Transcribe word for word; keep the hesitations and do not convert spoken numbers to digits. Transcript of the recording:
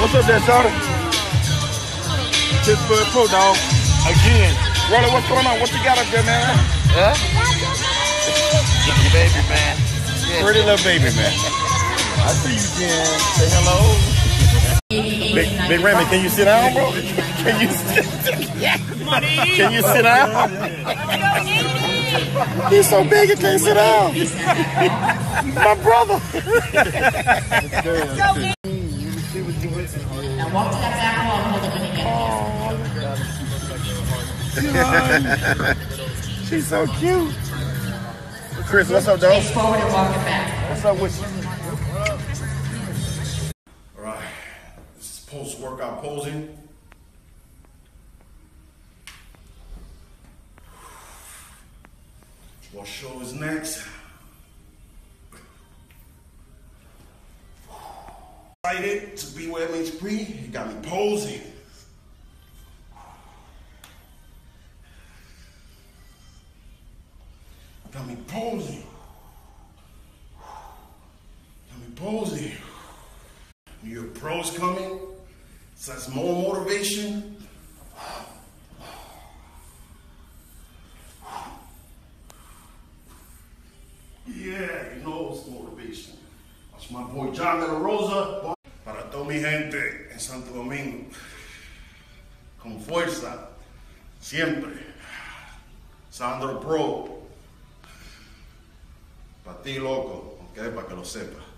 What's up there, Shorty? Pittsburgh Pro Dog. Again. Rolly, what's going on? What you got up there, man? Huh? Baby, man. Yeah. Pretty little baby, man. I see you, Jen. Say hello. Big, Big Remy, can you sit down, bro? Can you sit Can you sit down? He's so big he can't sit down. My brother. Now walk to that back wall and hold it when you get She's so cute. Chris, what's up, dog? Face forward and walk it back. What's up with you? All right, this is post-workout posing. What show is next? Excited to be with M H P. He got me posing. Got me posing. Got me posing. New York Pro's coming. So that's more motivation. Yeah, you know it's motivation. That's my boy John De La Rosa. Para toda mi gente en Santo Domingo. Con fuerza. Siempre. Sandro Pro. Para ti, loco. Ok, para que lo sepas.